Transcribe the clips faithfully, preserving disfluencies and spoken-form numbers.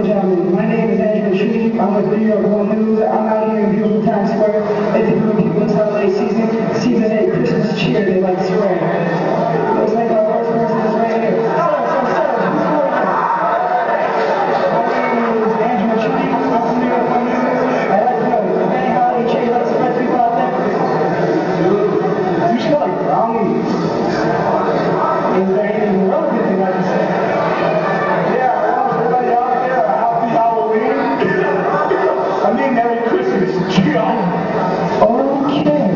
gentlemen, my name is Andrew Shooty. I'm with New York One News. I'm out here in beautiful Times Square interviewing people this holiday season. Season eight Christmas cheer, they like to swear. Looks like our first person is right here. Sir, sir, sir, who's going here? My name is Andrew Shooty. I'm from New York One News. I'd like to know, if any holiday cheer you like to spread to people out there? You should like, I don't need. Is there anything relevant you'd like to say? I mean, Merry Christmas, John. Okay.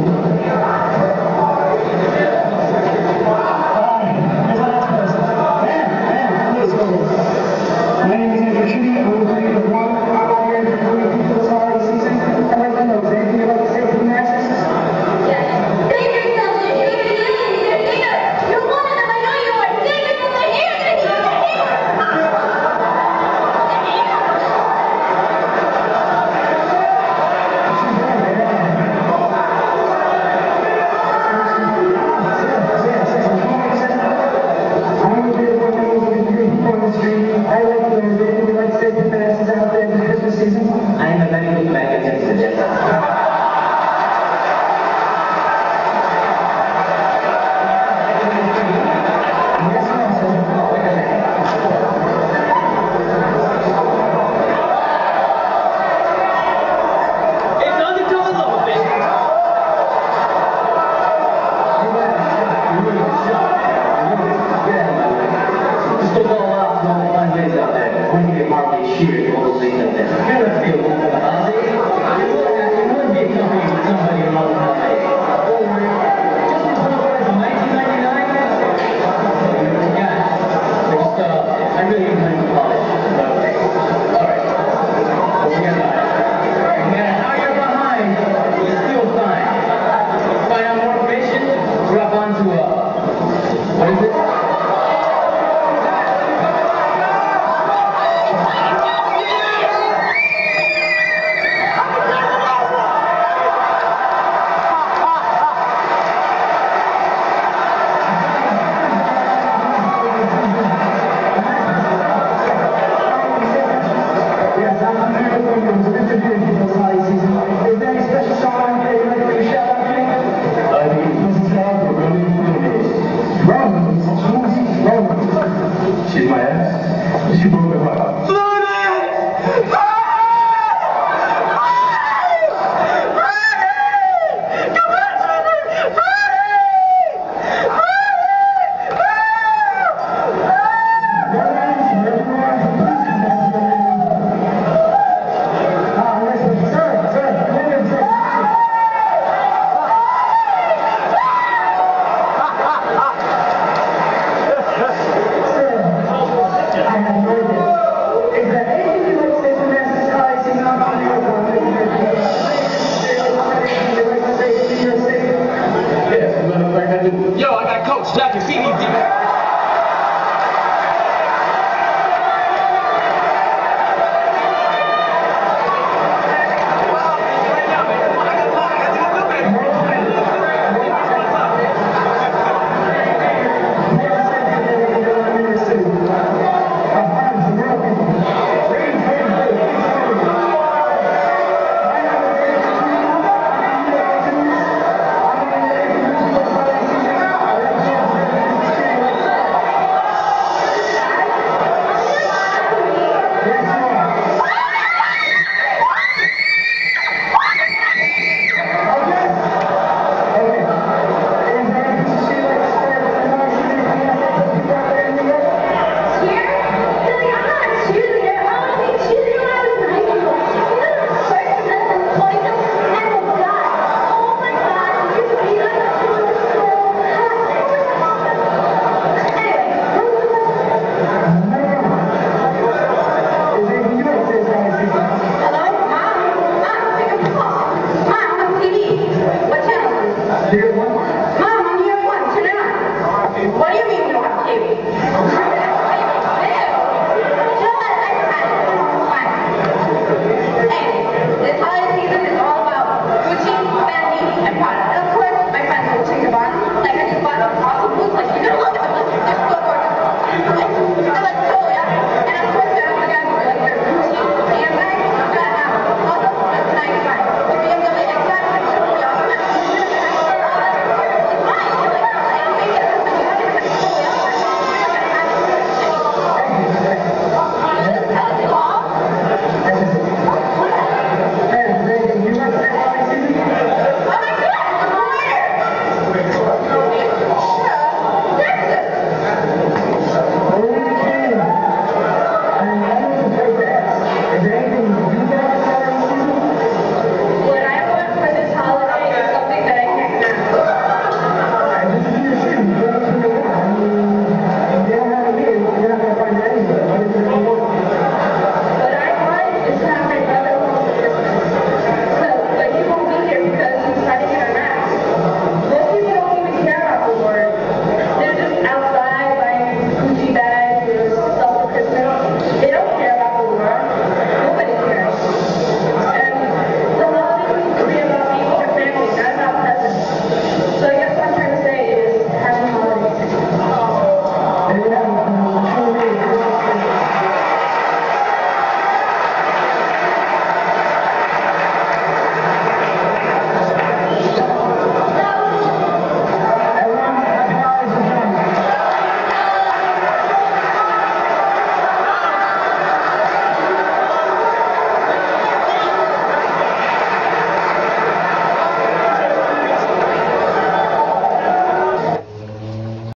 Alright, here's the last person. Man, man, please go ahead. My name is Andrew Shooty. I'm with New York One. I'm out here interviewing people this holiday season. I'd like to know, is there anything you'd like to say to the masses? Yes. Thank yourself, you're here, you're here. You're one of them, I know you are. Thank yourself, they're here, they're here, they're here. I like to know, anything you'd like to say to the masses out there this Christmas season? I am a very good magazine suggestor. Cheers, all those things up there. All those things up there.